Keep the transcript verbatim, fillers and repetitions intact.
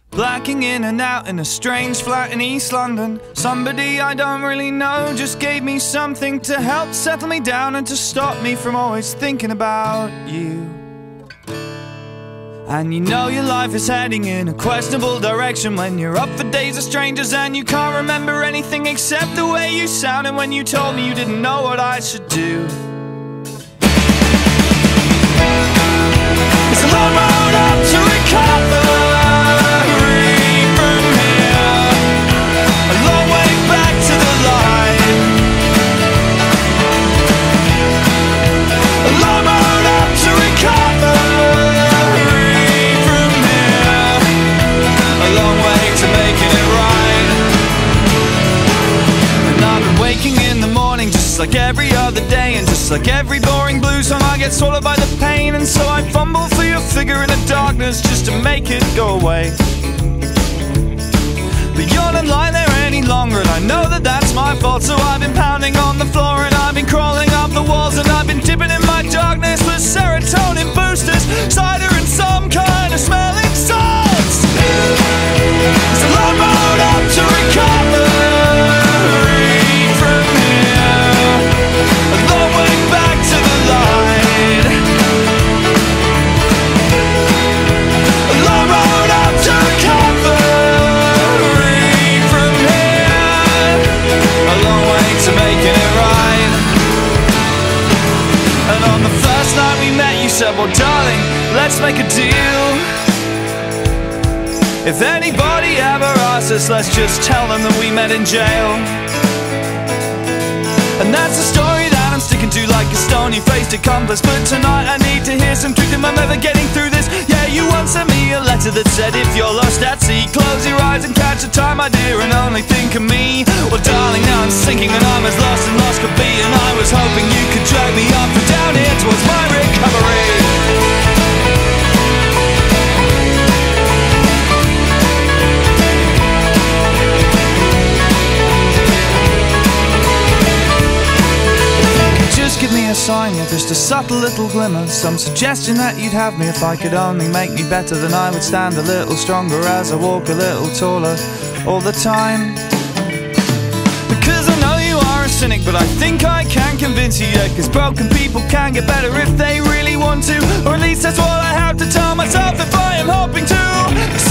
Blacking in and out in a strange flat in East London. Somebody I don't really know just gave me something to help settle me down and to stop me from always thinking about you. And you know your life is heading in a questionable direction when you're up for days of strangers and you can't remember anything except the way you sounded when you told me you didn't know what I should do. It's a long road up to recover from here, a long way back to the light. A long road up to recover from here, a long way to making it right. And I've been waking in the morning just like every other day, and just like every boring blues song I get swallowed by the pain. And so I fumble for your figure in the darkness just to make it go away. But you're not lying there any longer, and I know that that's my fault. So I've been pounding on the floor and I've been crawling up the walls, and I've been dipping in my darkness with serotonin boosters, cider and some kind of smelling salts. It's a long road up to recovery from here, a long way back to the light. A long road up to recovery from here, a long way to making it right. And on the first night we met you said, well darling, let's make a deal. If anybody ever asks us, let's just tell them that we met in jail. And that's a story that I'm sticking to like a stony-faced accomplice. But tonight I need to hear some truth if I'm ever getting through this. Yeah, you once sent me a letter that said, if you're lost at sea, close your eyes and catch the tide, my dear, and only think of me. Well darling, now I'm sinking and I'm as lost as lost could be, and I was hoping you could drag me up and down here towards my recovery. Just give me a sign, yeah, just a subtle little glimmer, some suggestion that you'd have me. If I could only make me better, then I would stand a little stronger as I walk a little taller all the time. Because I know you are a cynic, but I think I can convince you, yeah, cause broken people can get better if they really want to, or at least that's what I have to tell myself if I am hoping to.